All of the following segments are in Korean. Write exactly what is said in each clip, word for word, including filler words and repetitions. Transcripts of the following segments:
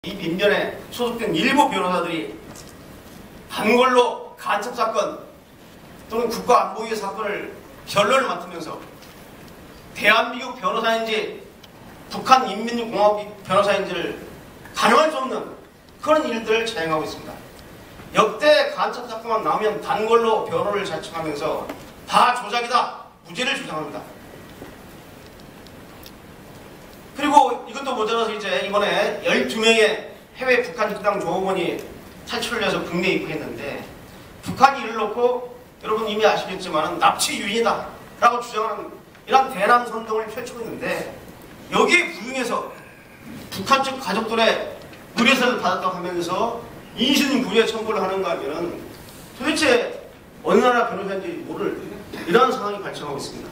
이 민변에 소속된 일부 변호사들이 단골로 간첩 사건 또는 국가안보위의 사건을 결론을 맡으면서 대한민국 변호사인지 북한 인민공화국 변호사인지를 가늠할 수 없는 그런 일들을 자행하고 있습니다. 역대 간첩 사건만 나오면 단골로 변호를 자청하면서 다 조작이다, 무죄를 주장합니다. 그리고 이것도 모자라서 이제 이번에 열두 명의 해외 북한 특당 조업원이 탈출을 해서 국내에 입국했는데, 북한이 이를 놓고 여러분 이미 아시겠지만 납치 유인이다 라고 주장하는 이런 대남 선동을 펼치고 있는데, 여기에 부응해서 북한 측 가족들의 의뢰서를 받았다고 하면서 인신구제 청구를 하는가 하면은 도대체 어느 나라 변호사인지 모를 이런 상황이 발생하고 있습니다.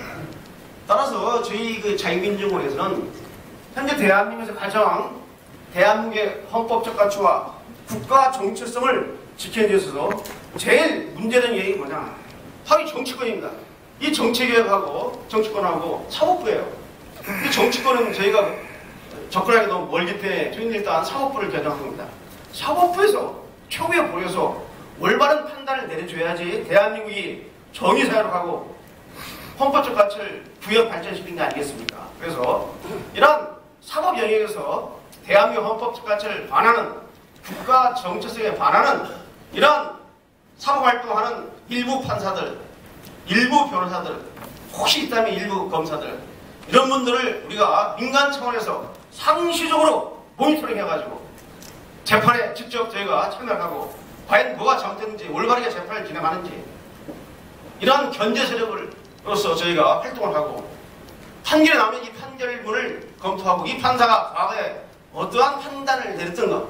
따라서 저희 그 자유민주공화에서는 현재 대한민국에서 가장 대한민국의 헌법적 가치와 국가 정체성을 지키는 데 있어서 제일 문제되는 얘기가 뭐냐? 바로 이 정치권입니다. 이 정치개혁하고 정치권하고 사법부예요. 이 정치권은 저희가 접근하기 너무 멀기 때문에 저희는 일단 사법부를 개정합니다. 사법부에서 최후에 보여서 올바른 판단을 내려줘야지 대한민국이 정의사회로 가고 헌법적 가치를 부여 발전시키는 게 아니겠습니까? 그래서 이런 사법 영역에서 대한민국 헌법적 가치를 반하는, 국가 정체성에 반하는 이런 사법활동하는 일부 판사들, 일부 변호사들, 혹시 있다면 일부 검사들, 이런 분들을 우리가 민간 차원에서 상시적으로 모니터링 해가지고 재판에 직접 저희가 참여하고 과연 뭐가 잘못됐는지, 올바르게 재판을 진행하는지, 이러한 견제 세력으로서 저희가 활동을 하고, 판결이 나오면 이 판결문을 검토하고 이 판사가 과거에 어떠한 판단을 내렸던가,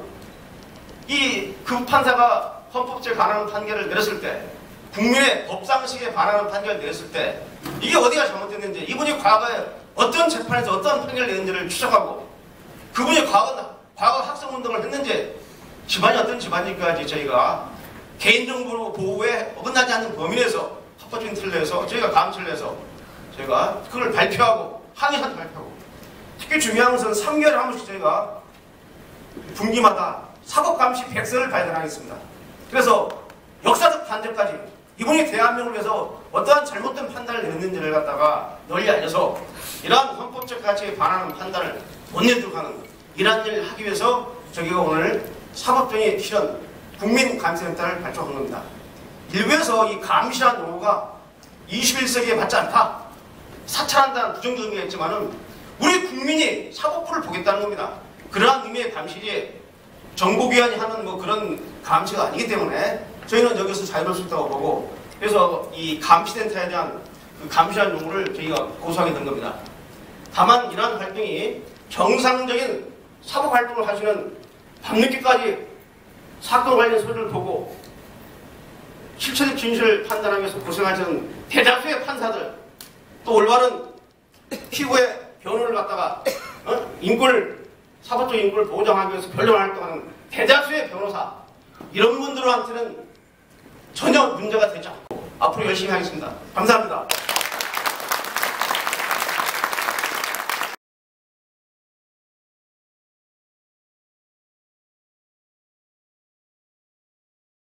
이 그 판사가 헌법제에 반하는 판결을 내렸을 때, 국민의 법상식에 반하는 판결을 내렸을 때 이게 어디가 잘못됐는지, 이분이 과거에 어떤 재판에서 어떤 판결을 내는지를 추적하고, 그분이 과거, 과거 학생운동을 했는지, 집안이 어떤 집안인지까지 저희가 개인정보 보호에 어긋나지 않는 범위 내에서 합법적인 틀을 내서 저희가 감시를 해서 저희가 그걸 발표하고 항의사도 발표하고, 특히 중요한 것은 삼 개월에 한 번씩 저희가 분기마다 사법감시 백서를 발간하겠습니다. 그래서 역사적 단죄까지 이분이 대한민국을 위해서 어떠한 잘못된 판단을 내렸는지를 갖다가 널리 알려서 이러한 헌법적 가치에 반하는 판단을 못 내도록 하는 이러한 일을 하기 위해서 저희가 오늘 사법정의 실현 국민감시센터를 발족한 겁니다. 일부에서 이 감시라는 용어가 이십일 세기에 맞지 않다, 사찰한다는 부정적 의미가 있지만은 우리 국민이 사법부를 보겠다는 겁니다. 그러한 의미의 감시지 정보기관이 하는 뭐 그런 감시가 아니기 때문에 저희는 여기서 자유로울 수 있다고 보고, 그래서 이 감시센터에 대한 그 감시라는 용어를 저희가 고수하게 된 겁니다. 다만 이러한 활동이 정상적인 사법활동을 하시는 밤늦게까지 사건 관련 서류를 보고 실체적 진실을 판단하기 위해서 고생하시는 대다수의 판사들, 또 올바른 피고의 변호를 갖다가 어? 인권을, 사법적 인권을 보장하기 위해서 변론 활동하는 대다수의 변호사, 이런 분들한테는 전혀 문제가 되지 않고 앞으로 열심히 하겠습니다. 감사합니다.